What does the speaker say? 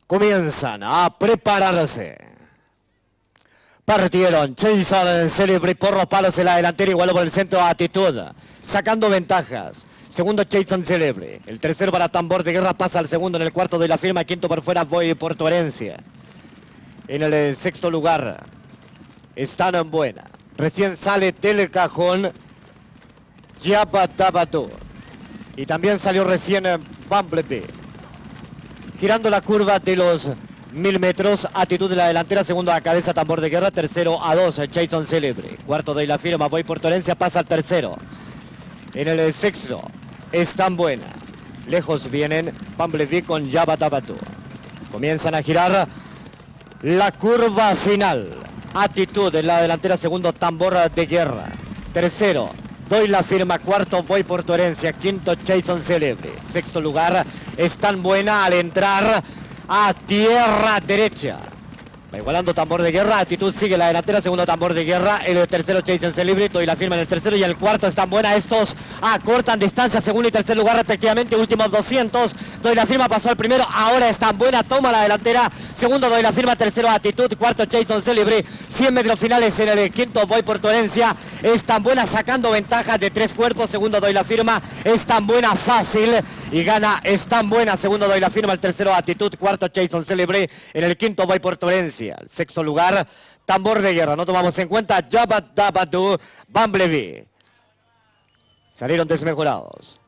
comienzan a prepararse. Partieron Jason Celebrity por los palos en la delantera, igualó por el centro Actitud, sacando ventajas. Segundo Jason Celebrity, el tercero para Tambor de Guerra, pasa al segundo, en el cuarto de la firma, quinto por fuera Voy Puerto Herencia. En el sexto lugar están en buena. Recién sale del cajón Jabba Dabba-Doo. Y también salió recién Bumblebee. Girando la curva de los 1000 metros, Actitud de la delantera, segundo a cabeza Tambor de Guerra, tercero a 2 Jason Celebrity. Cuarto de la firma Voy Puerto Herencia, pasa al tercero. En el sexto están buena. Lejos vienen Bumblebee con Jabba Dabba-Doo. Comienzan a girar la curva final. Actitud en la delantera, segundo Tambor de Guerra. Tercero, Doy la firma, cuarto Voy Puerto Herencia, quinto Jason Celebrity. Sexto lugar, Están buena al entrar a tierra derecha. Va igualando Tambor de Guerra, Actitud sigue la delantera, segundo Tambor de Guerra, el tercero Jason Celebrity, Doy la firma en el tercero y el cuarto Están buena. Estos acortan distancia, segundo y tercer lugar respectivamente, últimos 200. Doy la firma pasó al primero, ahora Están buena, toma la delantera, segundo Doy la firma, tercero Actitud, cuarto Jason Celebrity, 100 metros finales en el quinto Voy Puerto Herencia. Están buena sacando ventajas de 3 cuerpos, segundo Doy la firma, Están buena fácil y gana Están buena, segundo Doy la firma, el tercero Actitud, cuarto Jason Celebrity, en el quinto Voy Puerto Herencia. El sexto lugar, Tambor de Guerra. No tomamos en cuenta Jabba Dabba-Doo, Bumblebee. Salieron desmejorados.